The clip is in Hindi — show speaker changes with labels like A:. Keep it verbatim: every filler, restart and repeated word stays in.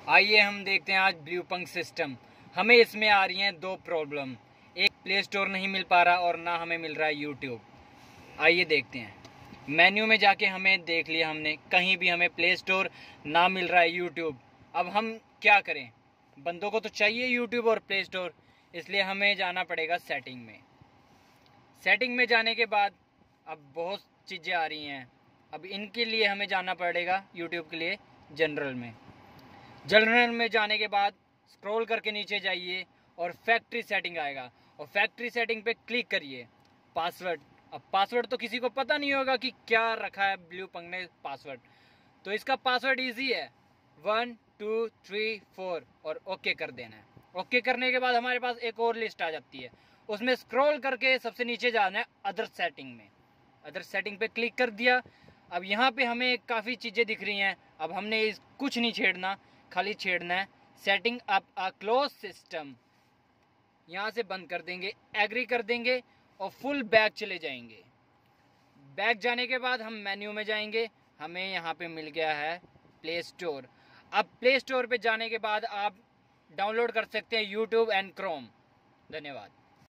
A: आइए हम देखते हैं आज ब्लूपंख सिस्टम। हमें इसमें आ रही हैं दो प्रॉब्लम, एक प्ले स्टोर नहीं मिल पा रहा और ना हमें मिल रहा है यूट्यूब। आइए देखते हैं। मेन्यू में जाके हमें देख लिया हमने, कहीं भी हमें प्ले स्टोर ना मिल रहा है यूट्यूब। अब हम क्या करें, बंदों को तो चाहिए यूट्यूब और प्ले स्टोर, इसलिए हमें जाना पड़ेगा सेटिंग में। सेटिंग में जाने के बाद अब बहुत चीज़ें आ रही हैं। अब इनके लिए हमें जाना पड़ेगा यूट्यूब के लिए जनरल में। जनरल में जाने के बाद स्क्रॉल करके नीचे जाइए और फैक्ट्री सेटिंग आएगा और फैक्ट्री सेटिंग पे क्लिक करिए। पासवर्ड, अब पासवर्ड तो किसी को पता नहीं होगा कि क्या रखा है ब्लूपंख ने पासवर्ड, तो इसका पासवर्ड इजी है, वन टू थ्री फोर और ओके कर देना है। ओके करने के बाद हमारे पास एक और लिस्ट आ जाती है, उसमें स्क्रॉल करके सबसे नीचे जाना है अदर सेटिंग में। अदर सेटिंग पे क्लिक कर दिया। अब यहाँ पे हमें काफ़ी चीज़ें दिख रही हैं। अब हमने इस कुछ नहीं छेड़ना, खाली छेड़ना है setting up a close system. यहाँ से बंद कर देंगे, एग्री कर देंगे और फुल बैक चले जाएंगे। बैक जाने के बाद हम मेन्यू में जाएंगे, हमें यहाँ पे मिल गया है प्ले स्टोर। अब प्ले स्टोर पे जाने के बाद आप डाउनलोड कर सकते हैं यूट्यूब एंड क्रोम। धन्यवाद।